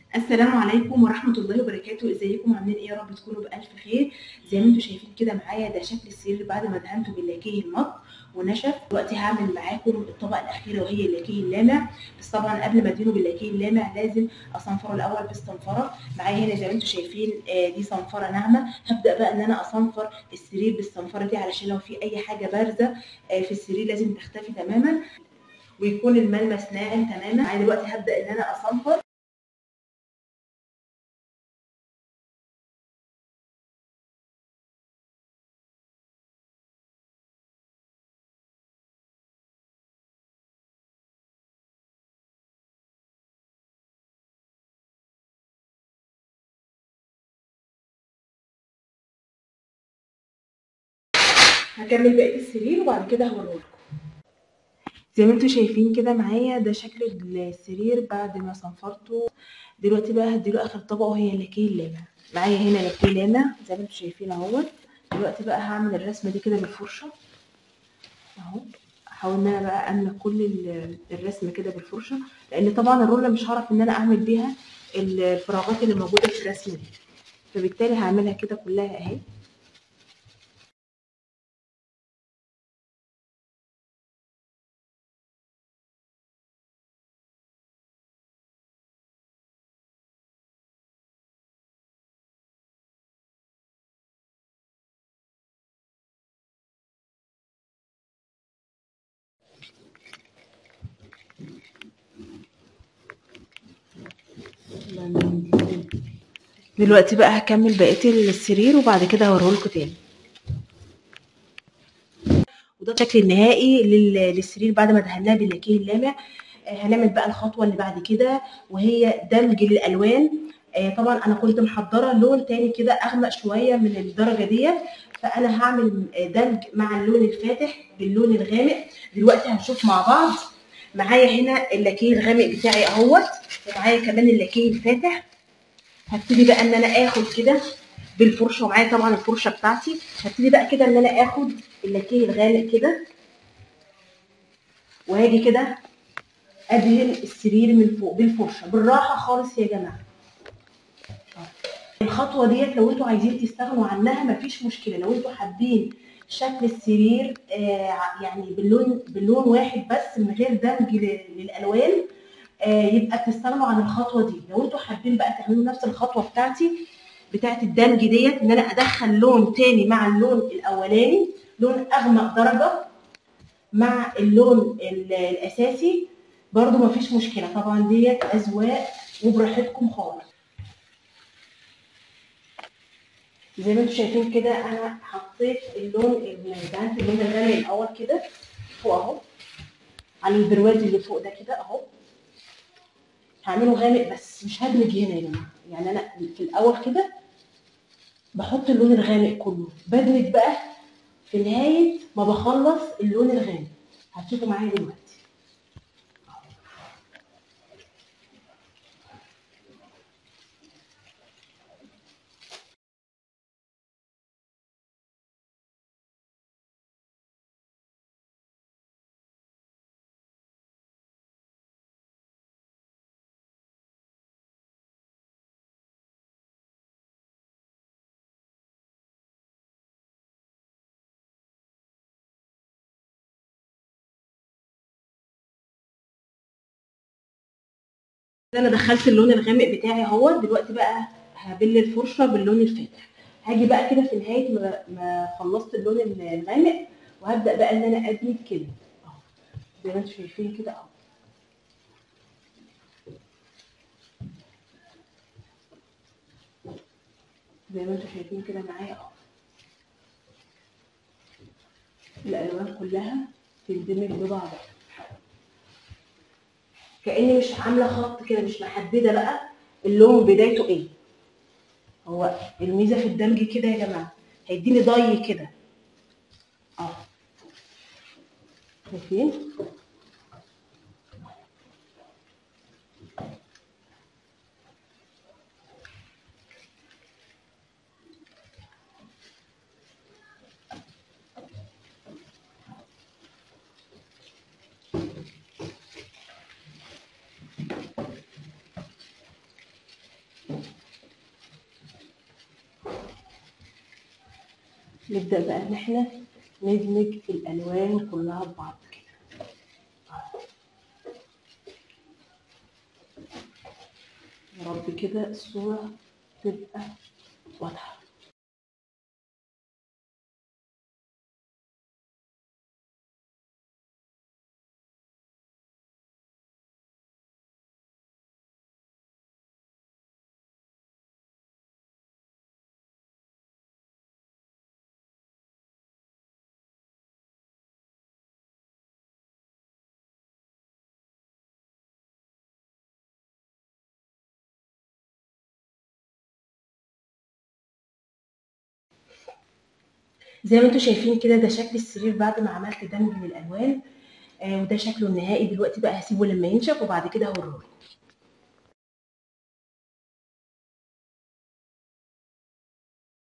السلام عليكم ورحمة الله وبركاته. ازيكم عاملين ايه؟ يا رب تكونوا بألف خير. زي ما انتم شايفين كده معايا ده شكل السرير بعد ما دهنته باللاكيه المط ونشف. دلوقتي هعمل معاكم الطبقة الأخيرة وهي اللاكيه اللامع. بس طبعا قبل ما ادهنه باللاكيه اللامع لازم اصنفره الأول بالصنفرة. معايا هنا زي ما انتم شايفين دي صنفرة ناعمة. هبدأ بقى ان انا اصنفر السرير بالصنفرة دي علشان لو في اي حاجة بارزة في السرير لازم تختفي تماما ويكون الملمس ناعم تماما. معايا دلوقتي هبدأ ان انا اصنفر. هكمل بقية السرير وبعد كده هوريهولكم. زي ما انتم شايفين كده معايا ده شكل السرير بعد ما صنفرته. دلوقتي بقى هديله اخر طبقه وهي اللاكيه اللامع. معايا هنا لاكيه لامع زي ما انتم شايفين اهوت. دلوقتي بقى هعمل الرسمه دي كده بالفرشه اهو. احاول ان انا بقى املى كل الرسمه كده بالفرشه، لان طبعا الرولة مش هعرف ان انا اعمل بيها الفراغات اللي موجوده في الرسمه دي، فبالتالي هعملها كده كلها اهي. دلوقتي بقى هكمل بقيه السرير وبعد كده هوريهولكوا تاني. وده الشكل النهائي للسرير بعد ما دهناه باللاكيه اللامع. هنعمل بقى الخطوه اللي بعد كده وهي دمج للالوان. طبعا انا كنت محضره لون تاني كده اغمق شويه من الدرجه ديت، فانا هعمل دمج مع اللون الفاتح باللون الغامق. دلوقتي هنشوف مع بعض. معايا هنا اللاكيه الغامق بتاعي اهوت، ومعايا كمان اللاكيه الفاتح. هبتدي بقى ان انا اخد كده بالفرشه، ومعايا طبعا الفرشه بتاعتي. هبتدي بقى كده ان انا اخد اللاكيه الغامق كده وهاجي كده ادهن السرير من فوق بالفرشه بالراحه خالص يا جماعه. الخطوه ديت لو انتوا عايزين تستغنوا عنها مفيش مشكله. لو انتوا حابين شكل السرير يعني باللون واحد بس من غير دمج للالوان، يبقى تستغنوا عن الخطوه دي. لو انتوا حابين بقى تعملوا نفس الخطوه بتاعت الدمج ديت، ان انا ادخل لون تاني مع اللون الاولاني، لون اغمق درجه مع اللون الاساسي، برضو مفيش مشكله. طبعا ديت اذواق وبراحتكم خالص. زي ما انتم شايفين كده انا حطيت دهنت اللون الغامق الاول كده فوق اهو على البرواز اللي فوق ده كده اهو. هعمله غامق بس مش هدمج هنا يا جماعه. يعني انا في الاول كده بحط اللون الغامق كله، بدمج بقى في نهايه ما بخلص اللون الغامق. هتشوفوا معايا دلوقتي. انا دخلت اللون الغامق بتاعي اهو. دلوقتي بقى هبل الفرشه باللون الفاتح. هاجي بقى كده في نهايه ما خلصت اللون الغامق، وهبدا بقى ان انا ادمج كده اهو. زي ما انتم شايفين كده اهو. زي ما انتم شايفين كده معايا اهو. الالوان كلها تندمج ببعضها كاني مش عامله خط كده، مش محدده بقى اللون بدايته ايه. هو الميزه في الدمج كده يا جماعه هيديني ضي كده اهو. شايفين؟ نبدأ بقى إن إحنا ندمج الألوان كلها ببعض كده. يا رب كده الصورة تبقى واضحة. زي ما انتم شايفين كده ده شكل السرير بعد ما عملت دمج للألوان، وده شكله النهائي. دلوقتي بقى هسيبه لما ينشف وبعد كده هوريه.